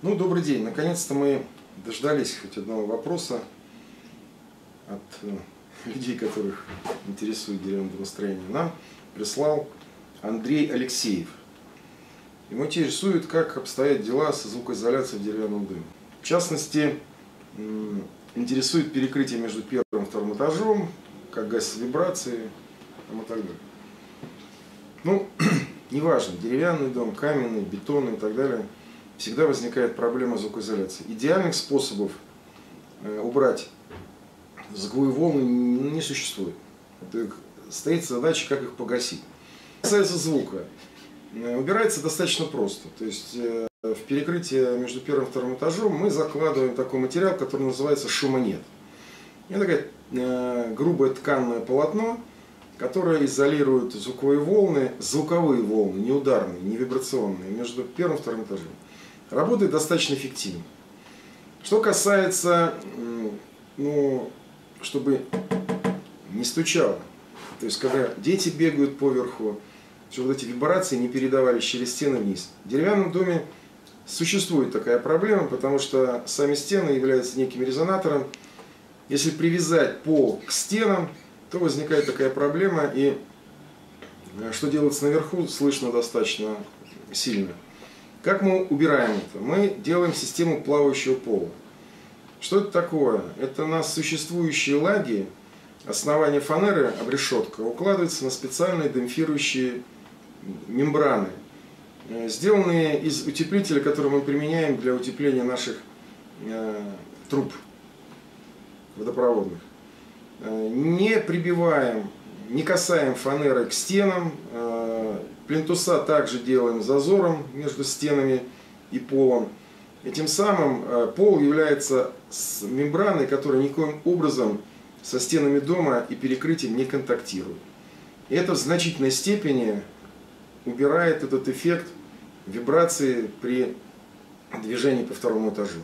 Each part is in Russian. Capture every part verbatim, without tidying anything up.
Ну, добрый день. Наконец-то мы дождались хоть одного вопроса от э, людей, которых интересует деревянное домостроение. Нам прислал Андрей Алексеев. Ему интересует, как обстоят дела со звукоизоляцией в деревянном доме. В частности, интересует перекрытие между первым и вторым этажом, как гасятся вибрации и так далее. Ну, неважно, деревянный дом, каменный, бетонный и так далее, всегда возникает проблема звукоизоляции. Идеальных способов убрать звуковые волны не существует. Стоит задача, как их погасить. Что касается звука, убирается достаточно просто. То есть в перекрытие между первым и вторым этажом мы закладываем такой материал, который называется шумонет. Это такое грубое тканное полотно, которое изолирует звуковые волны, звуковые волны, не ударные, не вибрационные, между первым и вторым этажом. Работает достаточно эффективно. Что касается, ну, чтобы не стучало, то есть когда дети бегают поверху, чтобы вот эти вибрации не передавались через стены вниз. В деревянном доме существует такая проблема, потому что сами стены являются неким резонатором. Если привязать пол к стенам, то возникает такая проблема, и что делается наверху, слышно достаточно сильно. Как мы убираем это? Мы делаем систему плавающего пола. Что это такое? Это у нас существующие лаги, основание фанеры, обрешетка, укладывается на специальные демпфирующие мембраны, сделанные из утеплителя, который мы применяем для утепления наших э, труб водопроводных. Не прибиваем, не касаем фанеры к стенам, плинтуса также делаем зазором между стенами и полом. И тем самым пол является мембраной, которая никоим образом со стенами дома и перекрытием не контактирует. И это в значительной степени убирает этот эффект вибрации при движении по второму этажу.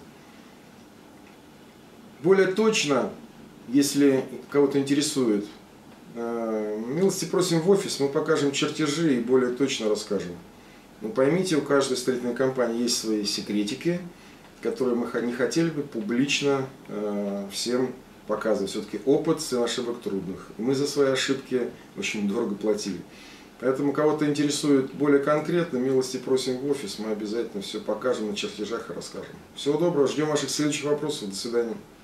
Более точно, если кого-то интересует, милости просим в офис, мы покажем чертежи и более точно расскажем. Но поймите, у каждой строительной компании есть свои секретики, которые мы не хотели бы публично всем показывать. Все-таки опыт, цена ошибок трудных. И мы за свои ошибки очень дорого платили. Поэтому кого-то интересует более конкретно, милости просим в офис, мы обязательно все покажем на чертежах и расскажем. Всего доброго, ждем ваших следующих вопросов. До свидания.